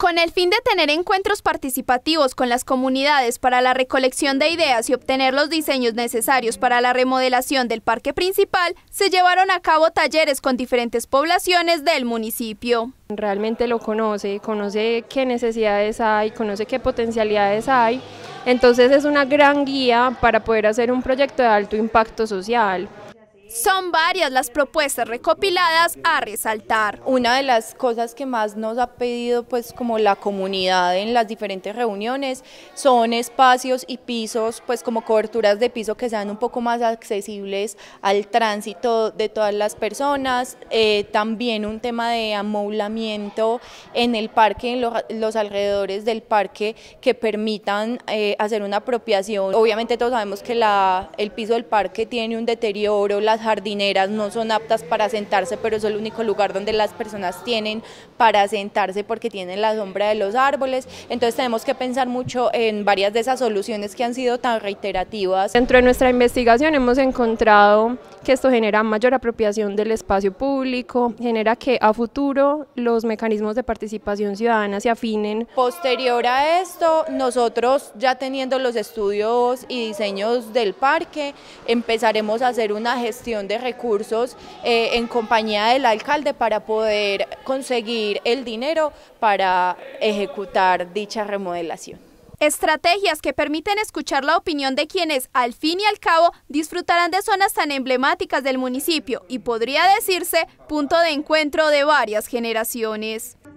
Con el fin de tener encuentros participativos con las comunidades para la recolección de ideas y obtener los diseños necesarios para la remodelación del parque principal, se llevaron a cabo talleres con diferentes poblaciones del municipio. Realmente lo conoce qué necesidades hay, conoce qué potencialidades hay, entonces es una gran guía para poder hacer un proyecto de alto impacto social. Son varias las propuestas recopiladas a resaltar. Una de las cosas que más nos ha pedido pues como la comunidad en las diferentes reuniones son espacios y pisos, pues como coberturas de piso que sean un poco más accesibles al tránsito de todas las personas, también un tema de amoblamiento en el parque, en los alrededores del parque que permitan hacer una apropiación. Obviamente todos sabemos que el piso del parque tiene un deterioro, las jardineras no son aptas para sentarse, pero es el único lugar donde las personas tienen para sentarse porque tienen la sombra de los árboles, entonces tenemos que pensar mucho en varias de esas soluciones que han sido tan reiterativas. Dentro de nuestra investigación hemos encontrado que esto genera mayor apropiación del espacio público, genera que a futuro los mecanismos de participación ciudadana se afinen. Posterior a esto, nosotros ya teniendo los estudios y diseños del parque, empezaremos a hacer una gestión de recursos en compañía del alcalde para poder conseguir el dinero para ejecutar dicha remodelación. Estrategias que permiten escuchar la opinión de quienes, al fin y al cabo, disfrutarán de zonas tan emblemáticas del municipio y podría decirse punto de encuentro de varias generaciones.